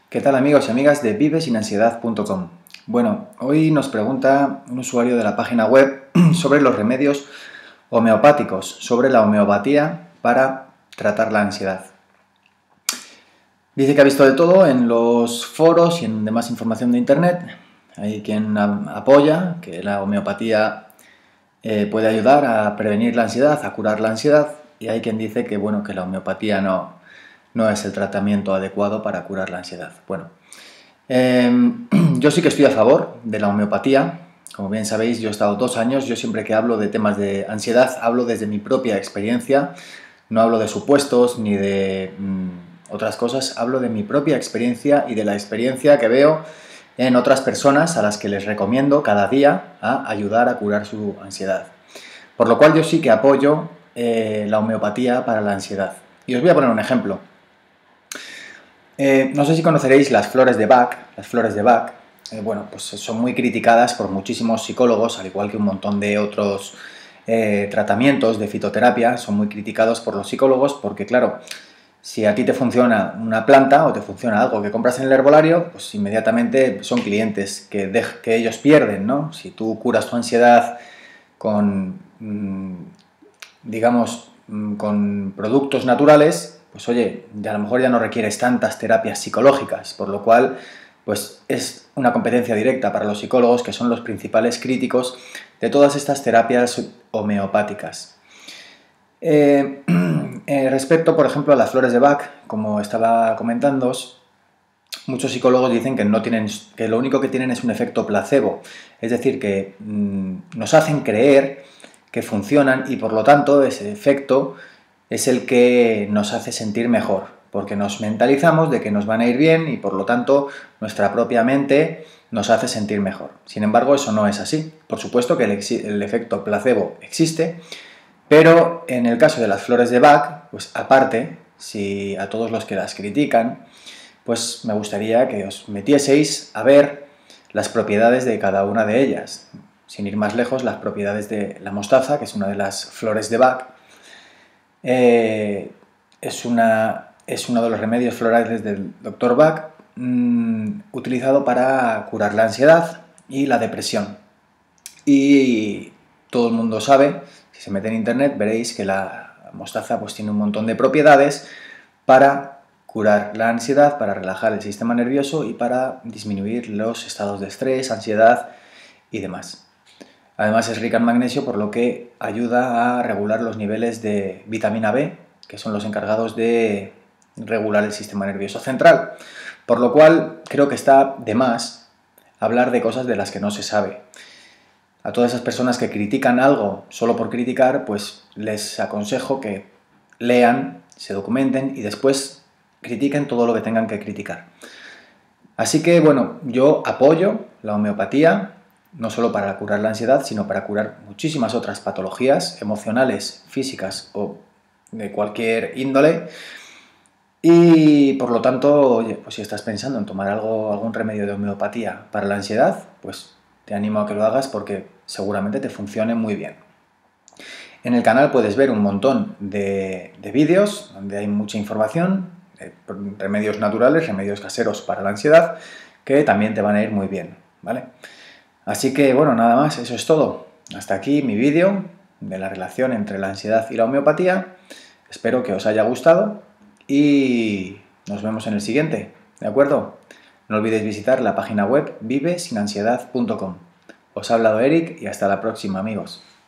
¿Qué tal amigos y amigas de vivesinansiedad.com? Bueno, hoy nos pregunta un usuario de la página web sobre los remedios homeopáticos, sobre la homeopatía para tratar la ansiedad. Dice que ha visto de todo en los foros y en demás información de internet. Hay quien apoya que la homeopatía puede ayudar a prevenir la ansiedad, a curar la ansiedad, y hay quien dice que, bueno, que la homeopatía no es el tratamiento adecuado para curar la ansiedad. Bueno, yo sí que estoy a favor de la homeopatía. Como bien sabéis, yo he estado 2 años, yo siempre que hablo de temas de ansiedad hablo desde mi propia experiencia, no hablo de supuestos ni de otras cosas, hablo de mi propia experiencia y de la experiencia que veo en otras personas a las que les recomiendo cada día a ayudar a curar su ansiedad. Por lo cual yo sí que apoyo la homeopatía para la ansiedad. Y os voy a poner un ejemplo. No sé si conoceréis las flores de Bach. Las flores de Bach, bueno, pues son muy criticadas por muchísimos psicólogos, al igual que un montón de otros tratamientos de fitoterapia, son muy criticados por los psicólogos porque, claro, si a ti te funciona una planta o te funciona algo que compras en el herbolario, pues inmediatamente son clientes que ellos pierden, ¿no? Si tú curas tu ansiedad con, digamos, con productos naturales, pues oye, a lo mejor ya no requieres tantas terapias psicológicas, por lo cual pues es una competencia directa para los psicólogos, que son los principales críticos de todas estas terapias homeopáticas. Respecto, por ejemplo, a las flores de Bach, como estaba comentando, muchos psicólogos dicen que lo único que tienen es un efecto placebo, es decir, que nos hacen creer que funcionan y por lo tanto ese efecto es el que nos hace sentir mejor, porque nos mentalizamos de que nos van a ir bien y por lo tanto nuestra propia mente nos hace sentir mejor. Sin embargo, eso no es así. Por supuesto que el efecto placebo existe, pero en el caso de las flores de Bach, pues aparte, si a todos los que las critican, pues me gustaría que os metieseis a ver las propiedades de cada una de ellas. Sin ir más lejos, las propiedades de la mostaza, que es una de las flores de Bach, es uno de los remedios florales del Dr. Bach, utilizado para curar la ansiedad y la depresión. Y todo el mundo sabe, si se mete en internet veréis que la mostaza pues tiene un montón de propiedades para curar la ansiedad, para relajar el sistema nervioso y para disminuir los estados de estrés, ansiedad y demás. Además es rica en magnesio, por lo que ayuda a regular los niveles de vitamina B, que son los encargados de regular el sistema nervioso central. Por lo cual creo que está de más hablar de cosas de las que no se sabe. A todas esas personas que critican algo solo por criticar, pues les aconsejo que lean, se documenten y después critiquen todo lo que tengan que criticar. Así que, bueno, yo apoyo la homeopatía, no solo para curar la ansiedad, sino para curar muchísimas otras patologías emocionales, físicas o de cualquier índole. Y por lo tanto, oye, pues si estás pensando en tomar algún remedio de homeopatía para la ansiedad, pues te animo a que lo hagas porque seguramente te funcione muy bien. En el canal puedes ver un montón de vídeos donde hay mucha información, remedios naturales, remedios caseros para la ansiedad, que también te van a ir muy bien, ¿vale? Así que, bueno, nada más, eso es todo. Hasta aquí mi vídeo de la relación entre la ansiedad y la homeopatía. Espero que os haya gustado y nos vemos en el siguiente, ¿de acuerdo? No olvidéis visitar la página web vivesinansiedad.com. Os ha hablado Eric y hasta la próxima, amigos.